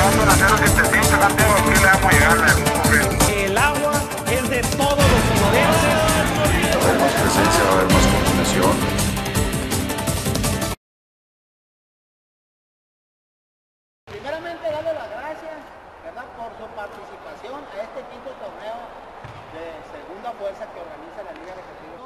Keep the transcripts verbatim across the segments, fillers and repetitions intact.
llegando a la cero setenta y cinco, Santiago, aquí le vamos a llegar a algún momento. El agua es de todos los sonorenses. Va a haber más presencia, va a haber más coordinación. Primeramente darle las gracias, ¿verdad?, por su participación a este quinto torneo de segunda fuerza que organiza la Liga de Casinos.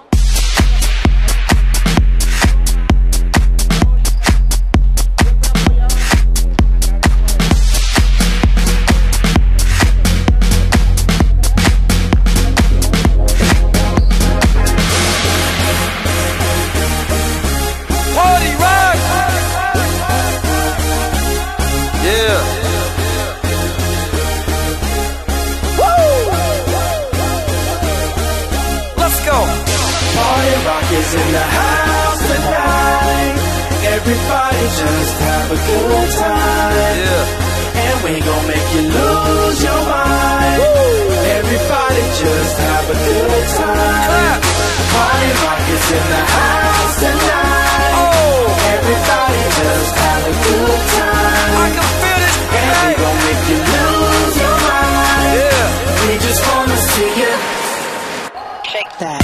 Is in the house tonight. Everybody just have a good time. Yeah. And we gon' make you lose your mind. Woo. Everybody just have a good time. Clap. Party rock is in the house tonight. Oh. Everybody just have a good time. I can feel it. And hey. We gon' make you lose your mind. Yeah. We just wanna see you shake that.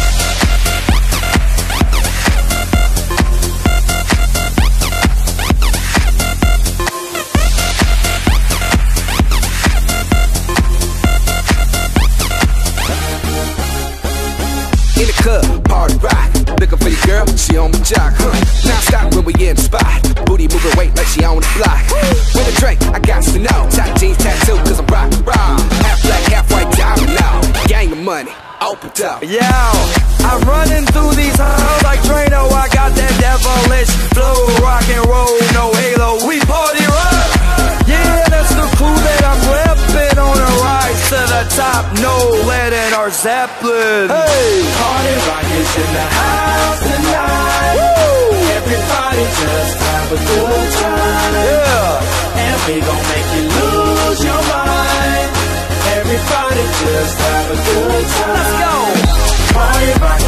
In the club, party rock. Looking for your girl, she on my jock, huh? Now stop when we in the spot. Booty moving weight like she on the block. With a drink, I got to know. Tight jeans tattoo, cause I'm rock, raw. Half black, half white diamond now. Gang of money, open up. Yeah, I'm running through these halls like Drano. I got that devilish flow. Rock and roll, no halo. We party rock. Yeah, that's the crew that I'm repping on a rise to the top. No lead in our Zeppelin. Hey, party rock is in the house tonight. Woo! Everybody just have a good time. Yeah, and we gon' make you lose your mind. Everybody just have a good time. Let's go. Party rock